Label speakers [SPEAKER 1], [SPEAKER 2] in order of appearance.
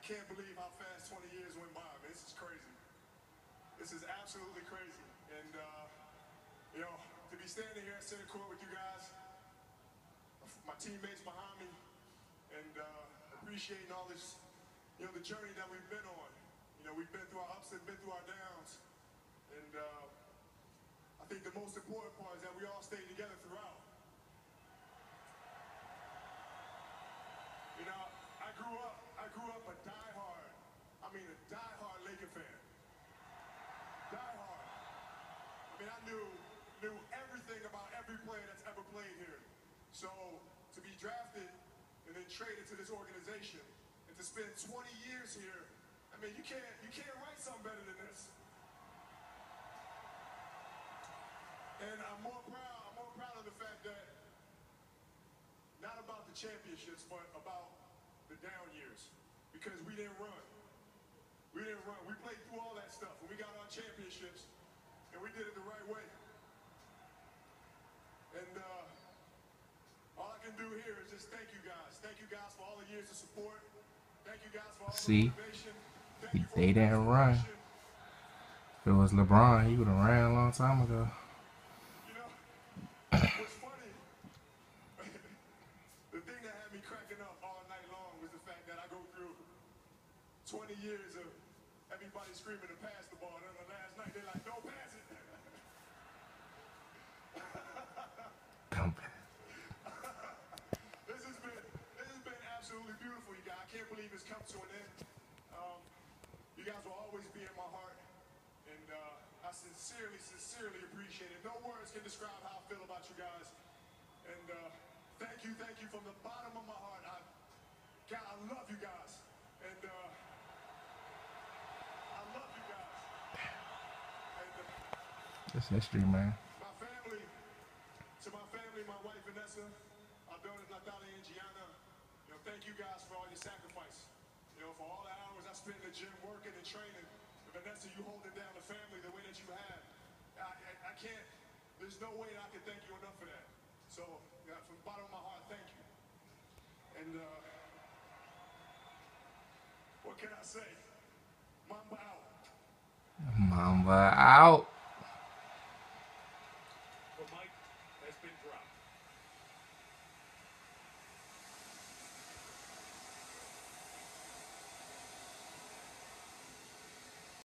[SPEAKER 1] can't believe how fast 20 years went by, man. This is crazy. This is absolutely crazy. And, you know, to be standing here at center court with you guys, my teammates behind me, and appreciating all this, you know, the journey that we've been on. You know, we've been through our ups and been through our downs. And I think the most important part is that we all stayed together throughout. You know, I grew up a diehard Laker fan. Diehard. I mean, I knew everything about every player that's ever played here. So to be drafted and then traded to this organization and to spend 20 years here, I mean, you can't write something better than this. And I'm more proud of the fact that not about the championships, but about the down years, because we didn't run. We didn't run. We played through all that stuff, and we got our championships, and we did it the right way. And all I can do here is just thank you guys. Thank you guys for all the years of support. Thank you guys for all the motivation.
[SPEAKER 2] They didn't run. If it was LeBron, he would have ran a long time ago.
[SPEAKER 1] You know, what's funny, the thing that had me cracking up all night long was the fact that I go through 20 years of everybody screaming to pass the ball. And then the last night, they're like, don't pass it.
[SPEAKER 2] Don't pass.
[SPEAKER 1] This has been absolutely beautiful, you guys. I can't believe it's come to an end. You guys will always be in my heart. And I sincerely appreciate it. No words can describe how I feel about you guys. And thank you from the bottom of my heart. God, I love you guys. And I love you guys. And,
[SPEAKER 2] it's history, man.
[SPEAKER 1] To my family, my wife Vanessa, our daughters Natalia and Gianna, you know, thank you guys for all your sacrifice. You know, for all the hours I spent in the gym working and training. Vanessa, you holding down the family the way that you have. I can't, there's no way I can thank you enough for that. So, yeah, from the bottom of my heart, thank you. And what can I say? Mamba out.
[SPEAKER 2] Mamba out.